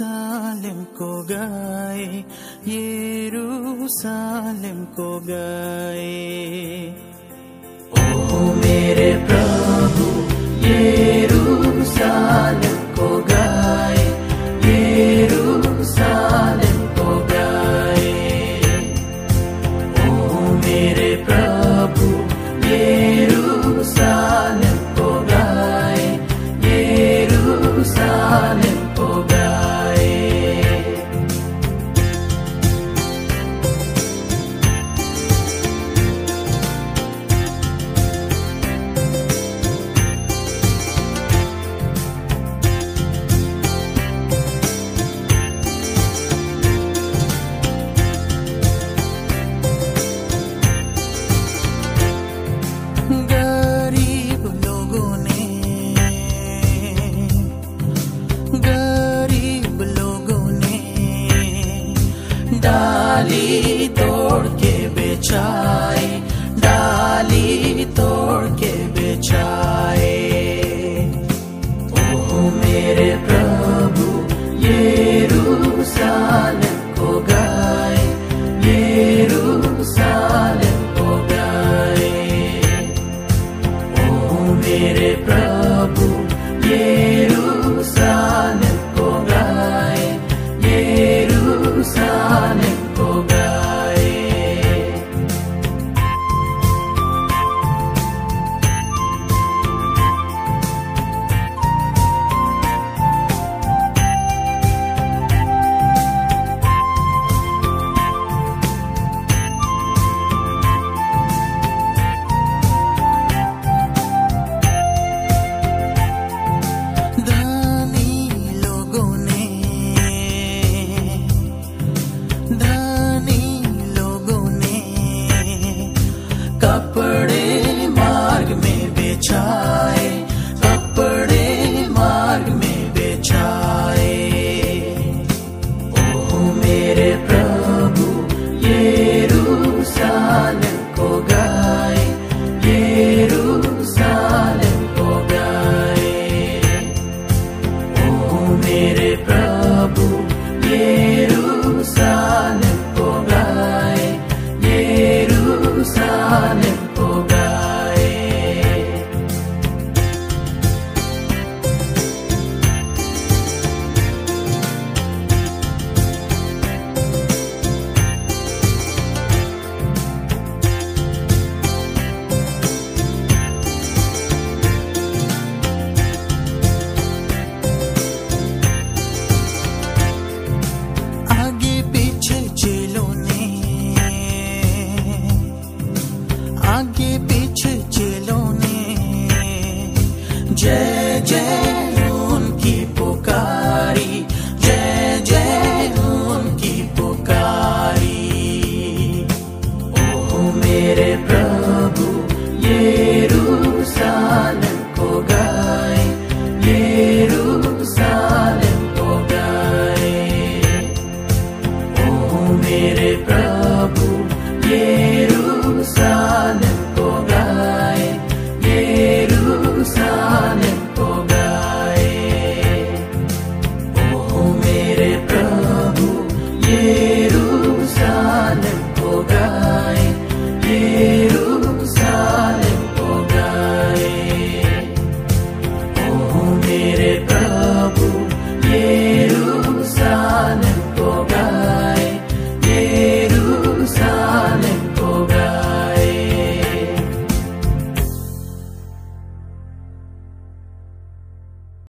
यरूशलेम को गाए, यरूशलेम को गाए। ओ मेरे प्रभु यरूशलेम को गाए, यरूशलेम को गाए। ओ मेरे प्रभु यरूशलेम को गाए, यरूशलेम को गाए। डाली तोड़ के बेचाए, डाली तोड़ के बेचाए। ओ मेरे प्रभु यरूशलेम को गाए, यरूशलेम को गाए। ओ मेरे प्रभु यरूशलेम को गाए, यरूशलेम को गाए। कपड़े मार्ग में बेचाए, कपड़े मार्ग में बेचाए। ओ मेरे प्रभु यरूशलेम को गाए, यरूशलेम को गाए। ओ मेरे प्रभु यरूशलेम को गाए, यरूशलेम को गाए। आगे पीछे चेलों ने, आगे पीछे चेलों ने जय जय उनकी पुकारी, जय जय उनकी पुकारी। ओ मेरे प्रभु यरूशलेम को गाए, यरूशलेम को गाए। ओ मेरे प्रभु यरूशलेम को गाए, यरूशलेम को गाए। ओ मेरे प्रभु यरूशलेम को गाए,